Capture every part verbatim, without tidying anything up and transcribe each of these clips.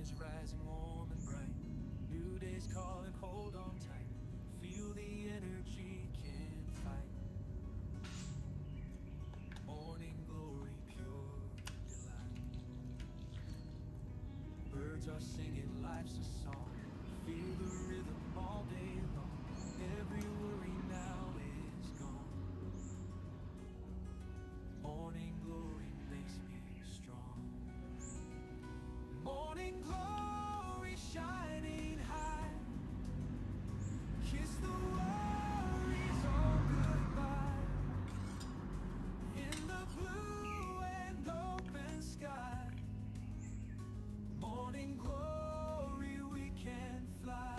is rising warm and bright. New day's calling, hold on tight. Feel the energy, can't fight. Morning glory, pure delight. Birds are singing, life's a song. Feel the rhythm all day long. Every worry now is gone. Morning glory makes me strong. Morning glory shining high. Kiss the worries all goodbye. In the blue and open sky. Morning glory, we can fly.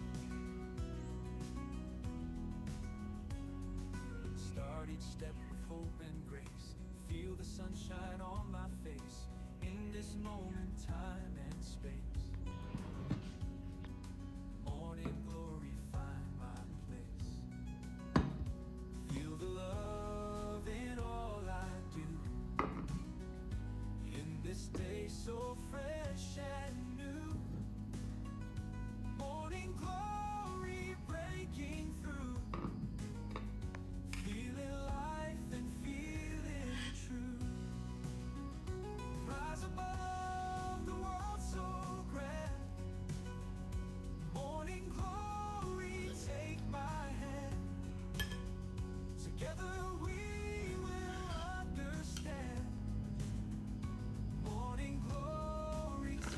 Start each step with hope and grace. Feel the sunshine on my face. In this